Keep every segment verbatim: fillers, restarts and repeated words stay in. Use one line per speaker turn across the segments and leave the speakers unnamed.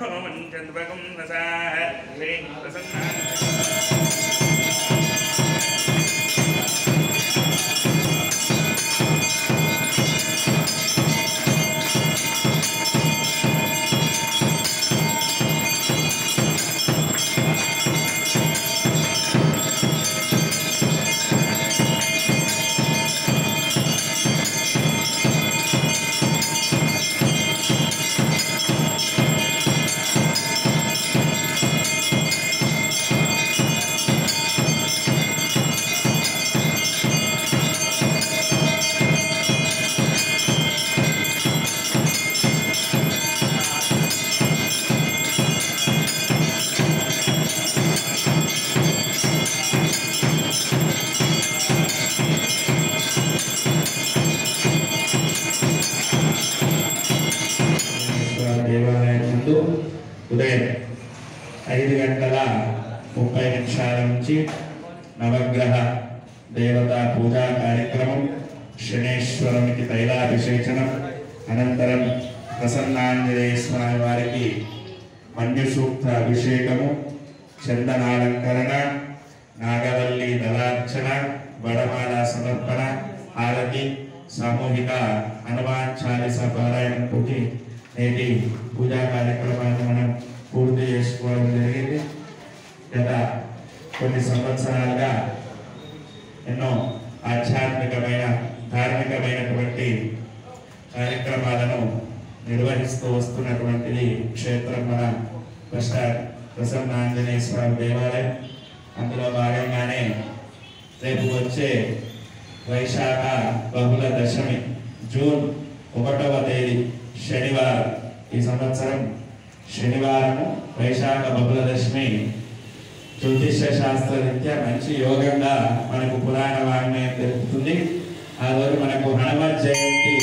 ఉదయం ఐదు గంటల ముప్పై నిమిషాల నుంచి నవగ్రహ దేవతా పూజా కార్యక్రమం, శనేశ్వరునికి తైలాభిషేచనం, అనంతరం ప్రసన్నాంజనేయ స్వామి వారికి మన్యుసూక్త అభిషేకము, చందనాలంకరణ, నాగవల్లి దళార్చన, వడమాల సమర్పణ, హారతి, సామూహిక హనుమాన్ చాలీస పారాయణం తోటి నేటి పూజా కార్యక్రమాన్ని మనం పూర్తి చేసుకోవడం జరిగింది. గత కొన్ని సంవత్సరాలుగా ఎన్నో ఆధ్యాత్మికమైన ధార్మికమైనటువంటి కార్యక్రమాలను నిర్వహిస్తూ వస్తున్నటువంటిది క్షేత్రం మన కష్ట ప్రసన్నాంజనేయ స్వామి దేవాలయం. అందులో భాగంగానే రేపు వచ్చే వైశాఖ బహుళ దశమి జూన్ ఒకటవ తేదీ శనివారం, ఈ సంవత్సరం శనివారము వైశాఖ బహుళ దశమి జ్యోతిష శాస్త్ర రీత్యా మంచి యోగంగా మనకు పురాణ వాంగ్మయం తెలుపుతుంది. ఆ రోజు మనకు హనుమత్ జయంతి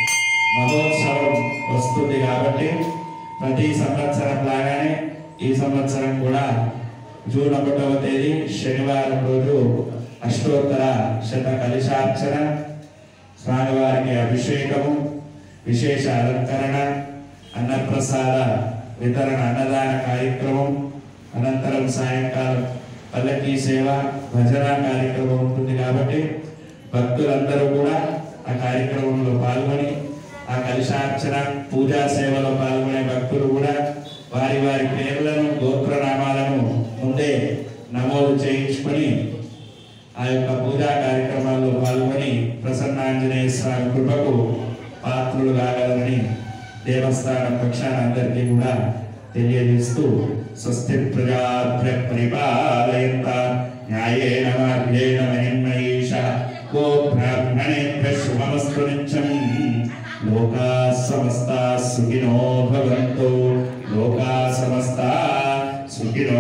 మహోత్సవం వస్తుంది కాబట్టి ప్రతి సంవత్సరం లాగానే ఈ సంవత్సరం కూడా జూన్ ఒకటవ తేదీ శనివారం రోజు అష్టోత్తర శత కలశార్చన, స్వామివారికి అభిషేకము, విశేష అలంకరణ, అన్నప్రసాద వితరణ అన్నదాన కార్యక్రమం, అనంతరం సాయంకాలం పల్లకీ సేవ భజన కార్యక్రమం ఉంటుంది కాబట్టి భక్తులందరూ కూడా ఆ కార్యక్రమంలో పాల్గొని ఆ కలశార్చన పూజా సేవలో పాల్గొనే భక్తులు కూడా వారి వారి పేర్లను గోత్రనామాలను ముందే నమోదు చేయించుకొని ఆ యొక్క పూజా కార్యక్రమాల్లో పాల్గొని ప్రసన్నాంజనేయ స్వామి కృపకు పాత్రులు కాగలరని దేవస్థానం పక్షాన అందరికీ కూడా తెలియజేస్తూ స్వస్తి ప్రజాభ్య పరిపాలయంతాం న్యాయేన మార్గేణ మహిమహీషా గో బ్రాహ్మణేభ్య శుభమస్తు నిత్యం. లోకా సమస్తా సుఖినో భవంతు. లోకా సమస్తా సుఖినో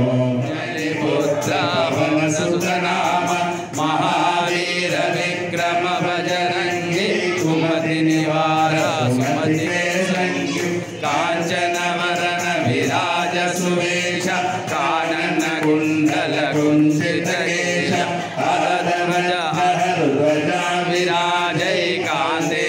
సుతనామ మహావీర విక్రమ భజరంగి కుమతి నివార సుమతి కాంచన వరణ విరాజ సువేశ కానన కుండల కుంచిత కేశ హరధ్వజ హరధ్వజ విరాజై కాందే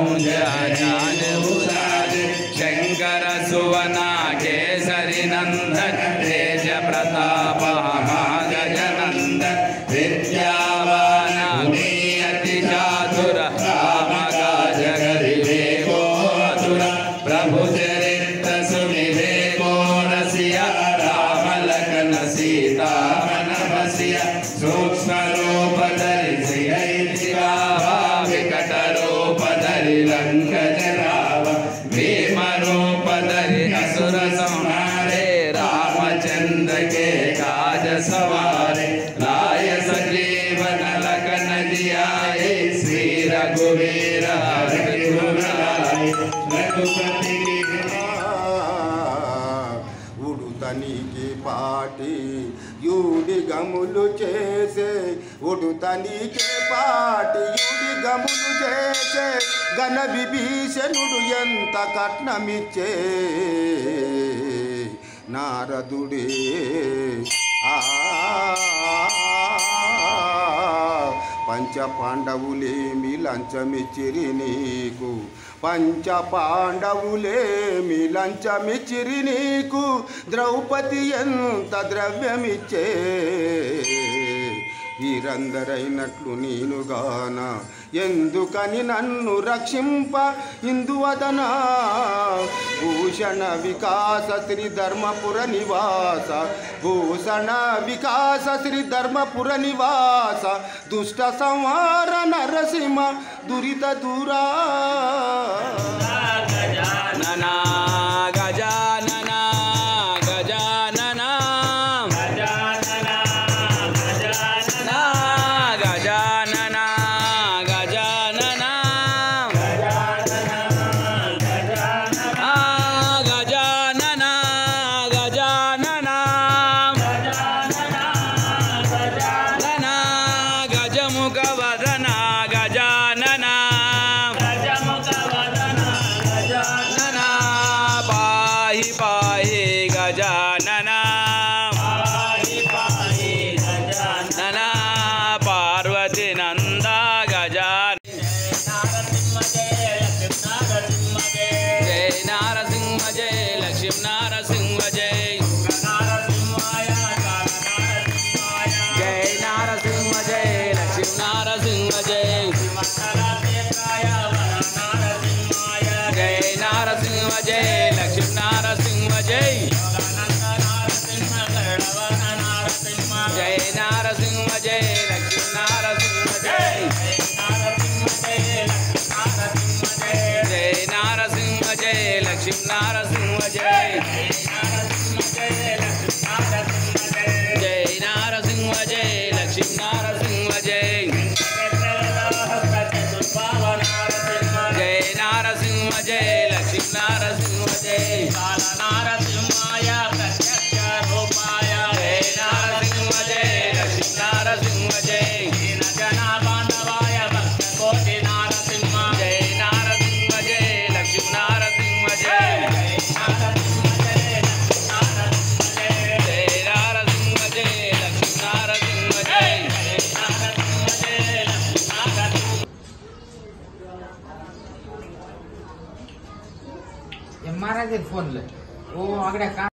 మూజాజాజ శంకర సువన కేసరి నందన తేజ ప్రతాప మహాగజనంద విద్యావాన అతి చాతుర రామగాజగరి వేగోతుర ప్రభు చరిత్ర సునివేగో రసియ రామలకన సీతామన వసియ సూక్ష్మ రూప ధరి వికట రూప ధరి లంక జరావ భీమ రూప ధరి असुर संहारे रामचंद्र के काज सवारे लाय सजीवन लखन जियाए श्री रघुवीर रघुराय रघुपति
ఉడుతనికి పాటి యూడి గములు చేసే ఉడుతనికి పాటి యూడి గములు చేసే గణ విభీషణుడు ఎంత కట్నమిచ్చే నారదుడే ఆ పంచ పాండవులేమి లంచమిచ్చిరి నీకు పంచ పాండవులేమి లంచమిచ్చిరి నీకు ద్రౌపది ఎంత ద్రవ్యమిచ్చే వీరందరైనట్లు నేనుగాన ఎందుకని నన్ను రక్షింప ఇందువదన భూషణ వికాస శ్రీ ధర్మపుర నివాస భూషణ వికాస శ్రీ ధర్మపుర నివాస దుష్ట సంహార నరసింహ దురిత దూరా
గజానన గజానన గజానన గజానన గజానన గజానన గజానన గజానన గజముఖ వదన గజానన గజానన పాహి పాహి గజానన గజానన పార్వతి నంద గజాన జయ నారసింహ జయ లక్ష్మీ నారసింహ జయ జయ నారసింహ జయ లక్ష్మీ నారసింహ జయ జయ నారసింహ జయ లక్ష్మీ నారసింహ జయ జయ నారసింహ జయ లక్ష్మీ నారసింహ జయ జయ నారసింహ జయ లక్ష్మీ నారసింహ జయ జయ నారసింహ జయ లక్ష్మీ నారసింహ జయ జయ నారసింహ జయ లక్ష్మీ నారసింహ జయ నారసింహాయ ప్రత్యక్ష రూపాయ జయ నారసింహ జయ లక్ష్మీ నారసింహ జయ జన బాంధవాయ భక్త కోటి నారసింహ జయ నారసింహ జయ లక్ష్మీ నారసింహ జయ జయ Narasimha Jaya Lakshmi Narasimha Jaya
M R I phone ले वो अगड़े